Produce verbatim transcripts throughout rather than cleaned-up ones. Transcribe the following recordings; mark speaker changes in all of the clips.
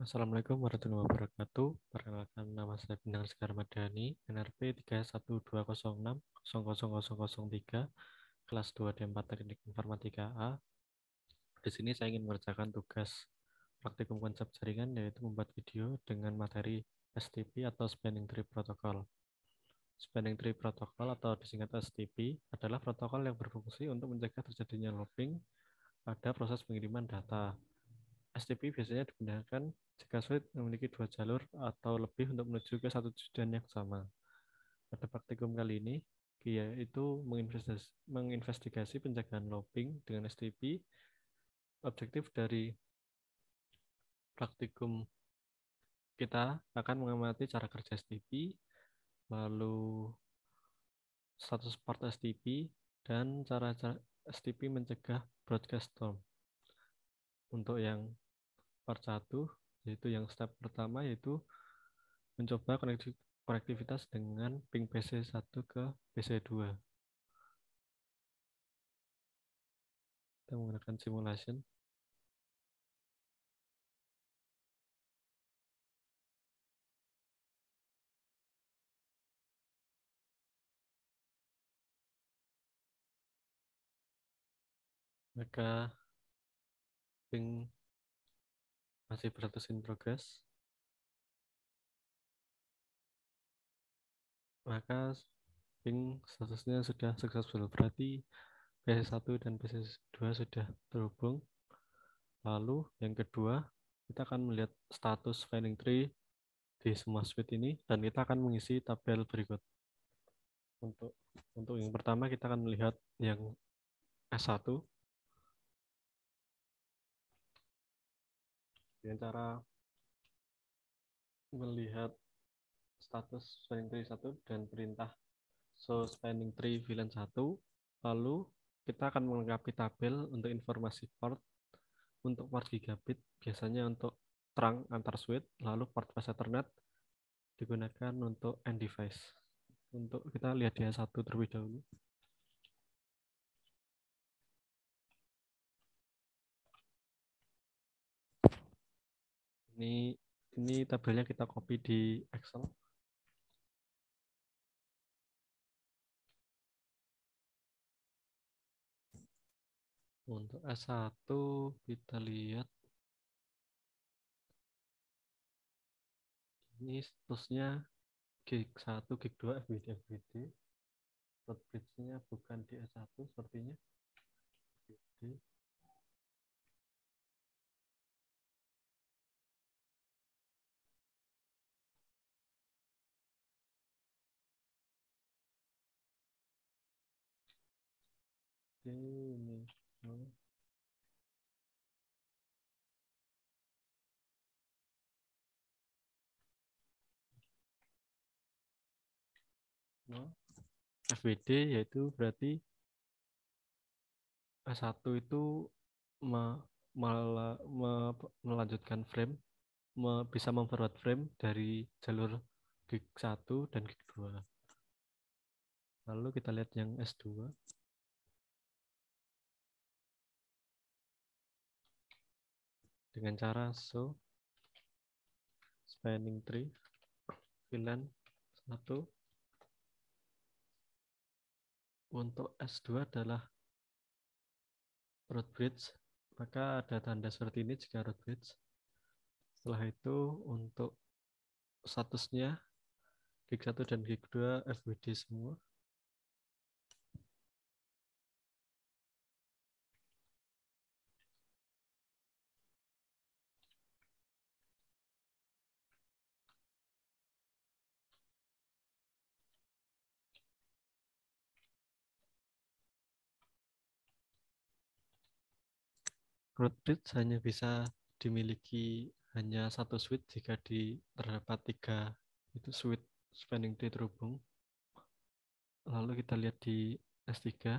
Speaker 1: Assalamualaikum warahmatullahi wabarakatuh. Perkenalkan, nama saya Bintang Sekar Madani, N R P tiga satu dua nol enam nol nol nol nol tiga, kelas dua D empat Teknik Informatika A. Di sini saya ingin mengerjakan tugas praktikum konsep jaringan, yaitu membuat video dengan materi S T P atau Spanning Tree Protocol. Spanning Tree Protocol atau disingkat S T P adalah protokol yang berfungsi untuk mencegah terjadinya looping pada proses pengiriman data. S T P biasanya digunakan jika sulit memiliki dua jalur atau lebih untuk menuju ke satu tujuan yang sama. Pada praktikum kali ini, yaitu menginvestigasi, menginvestigasi pencegahan looping dengan S T P. Objektif dari praktikum kita akan mengamati cara kerja S T P, lalu status port S T P, dan cara S T P mencegah broadcast storm. Untuk yang part satu, yaitu yang step pertama, yaitu mencoba konektivitas dengan ping P C satu ke P C dua. Kita menggunakan simulation. Maka ping masih berstatus in progress. Maka ping statusnya sudah successful. Berarti P C satu dan P C dua sudah terhubung. Lalu yang kedua, kita akan melihat status spanning tree di semua switch ini, dan kita akan mengisi tabel berikut. Untuk untuk yang pertama, kita akan melihat yang S satu dengan cara melihat status spanning tree satu dan perintah show spanning tree V LAN satu. Lalu kita akan melengkapi tabel untuk informasi port. Untuk port gigabit biasanya untuk terang antar switch, lalu port fast ethernet digunakan untuk end device. Untuk kita lihat di S satu terlebih dahulu. Ini ini tabelnya kita copy di Excel. Untuk S satu kita lihat ini statusnya gig satu, gig dua, F W D, F W D. Root bridge-nya bukan di S satu sepertinya. F W D. Ini. Oh. No. F W D yaitu berarti S satu itu me, mela, me, melanjutkan frame, me, bisa memforward frame dari jalur gig satu dan gig dua. Lalu kita lihat yang S dua. Dengan cara show spanning tree V LAN satu. Untuk S dua adalah root bridge, maka ada tanda seperti ini jika root bridge. Setelah itu untuk statusnya gig satu dan gig dua F W D semua. Root bridge hanya bisa dimiliki hanya satu switch jika di terdapat tiga itu switch spanning tree terhubung. Lalu kita lihat di S tiga.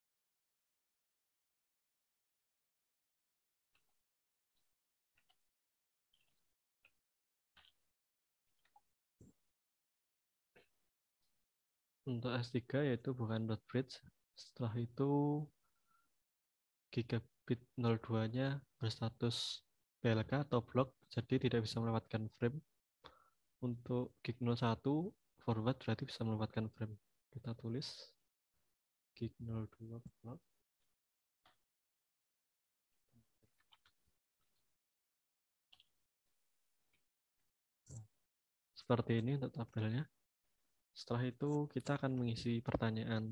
Speaker 1: Untuk S tiga yaitu bukan root bridge. Setelah itu gigabit nol dua-nya berstatus P L K atau blok, jadi tidak bisa melewatkan frame. Untuk gig nol satu forward berarti bisa melewatkan frame. Kita tulis gig nol dua blok. Seperti ini untuk tabelnya. Setelah itu kita akan mengisi pertanyaan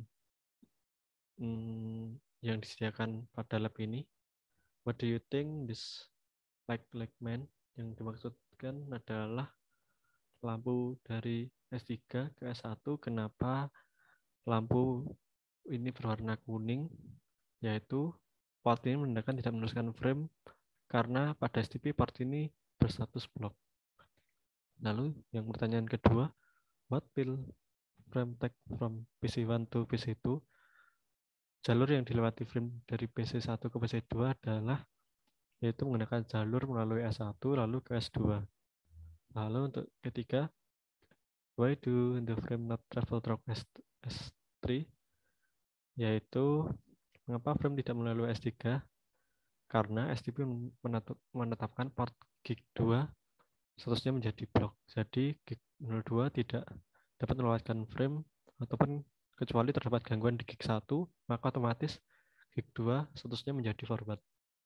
Speaker 1: hmm, yang disediakan pada lab ini. What do you think this light light man? Yang dimaksudkan adalah lampu dari S tiga ke S satu. Kenapa lampu ini berwarna kuning? Yaitu port ini menandakan tidak meneruskan frame karena pada S T P port ini berstatus blok. Lalu yang pertanyaan kedua, what will frame take from P C one to P C two? Jalur yang dilewati frame dari P C satu ke P C dua adalah yaitu menggunakan jalur melalui S satu lalu ke S dua. Lalu untuk ketiga, why do the frame not travel through S three? Yaitu mengapa frame tidak melalui S tiga? Karena S T P menetapkan port gig dua statusnya menjadi blok. Jadi gig nol dua tidak dapat melewatkan frame ataupun kecuali terdapat gangguan di gig satu, maka otomatis gig dua statusnya menjadi forward.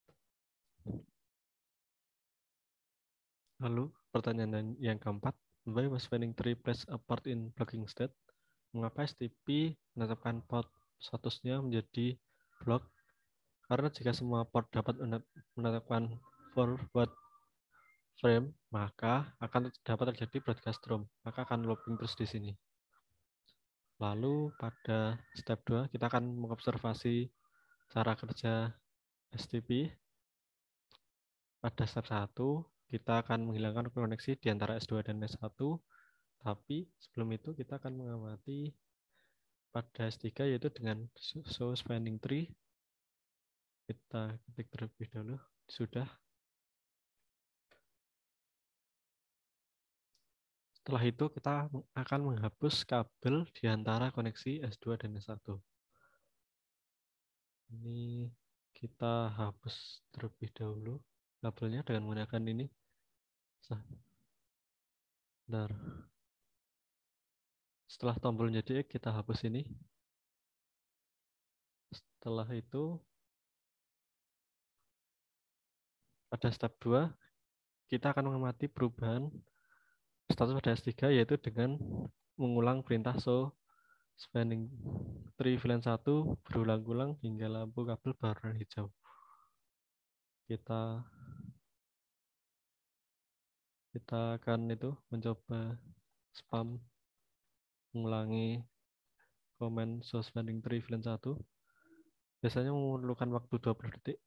Speaker 1: Lalu pertanyaan yang keempat, why was spanning tree placed a port in blocking state? Mengapa S T P menetapkan port statusnya menjadi blok? Karena jika semua port dapat menetapkan forward frame, maka akan dapat terjadi broadcast drum, maka akan looping terus di sini. Lalu pada step dua kita akan mengobservasi cara kerja S T P. Pada step satu kita akan menghilangkan koneksi di antara S dua dan S satu, tapi sebelum itu kita akan mengamati pada S tiga yaitu dengan show spanning tree. Kita ketik terlebih dahulu, sudah. Setelah itu kita akan menghapus kabel di antara koneksi S dua dan S satu. Ini kita hapus terlebih dahulu kabelnya dengan menggunakan ini. Bentar. Setelah tombol menjadi X, kita hapus ini. Setelah itu, pada step dua, kita akan mengamati perubahan status pada S tiga, yaitu dengan mengulang perintah show spanning tree V LAN satu berulang-ulang hingga lampu kabel berwarna hijau. Kita kita akan itu mencoba spam mengulangi komen show spanning tree V LAN satu. Biasanya memerlukan waktu dua puluh detik.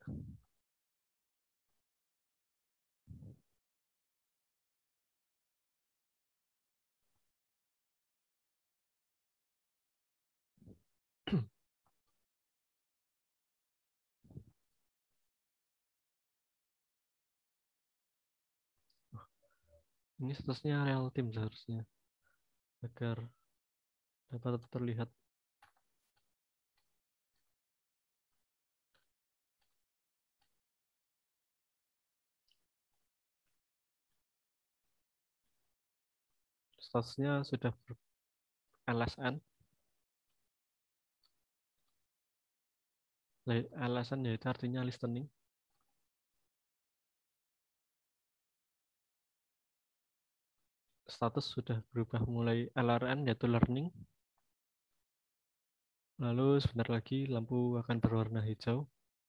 Speaker 1: Ini statusnya real time seharusnya agar dapat terlihat. Statusnya sudah L S N. L S N yaitu artinya listening. Status sudah berubah mulai L R N yaitu learning. Lalu sebentar lagi lampu akan berwarna hijau.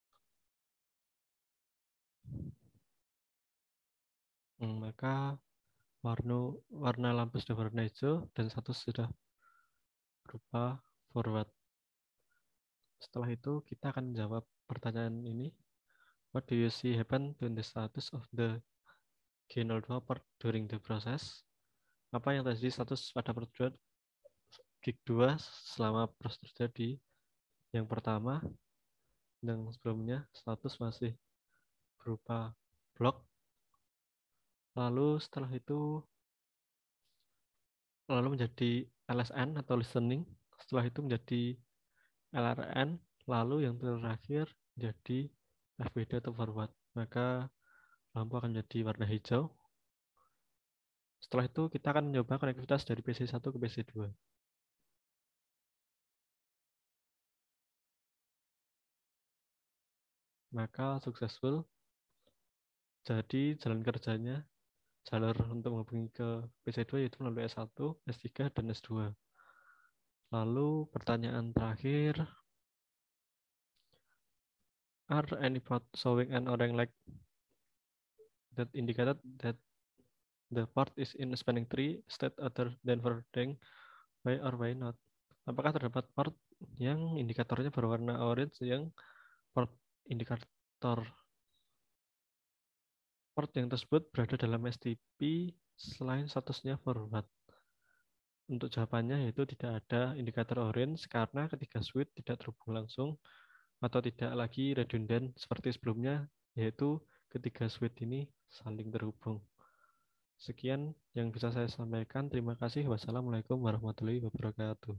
Speaker 1: Hmm, maka warna warna lampu sudah berwarna hijau dan status sudah berupa forward. Setelah itu kita akan menjawab pertanyaan ini. What do you see happen to the status of the G nol dua port during the process? Apa yang terjadi status pada port gig dua selama proses terjadi? Yang pertama, yang sebelumnya status masih berupa blok. Lalu setelah itu lalu menjadi L S N atau listening. Setelah itu menjadi L R N. Lalu yang terakhir menjadi F B D atau forward. Maka lampu akan menjadi warna hijau. Setelah itu kita akan mencoba konektivitas dari P C satu ke P C dua. Maka successful. Jadi jalan kerjanya, jalur untuk menghubungi ke P C dua yaitu melalui S satu, S tiga, dan S dua. Lalu pertanyaan terakhir, are any port showing an orang like that indicated that the port is in a spanning tree state other than forwarding, why or why not? Apakah terdapat port yang indikatornya berwarna orange yang port indikator port yang tersebut berada dalam S T P selain statusnya forward? Untuk jawabannya yaitu tidak ada indikator orange karena ketiga switch tidak terhubung langsung atau tidak lagi redundant seperti sebelumnya, yaitu ketiga switch ini saling terhubung. Sekian yang bisa saya sampaikan. Terima kasih. Wassalamualaikum warahmatullahi wabarakatuh.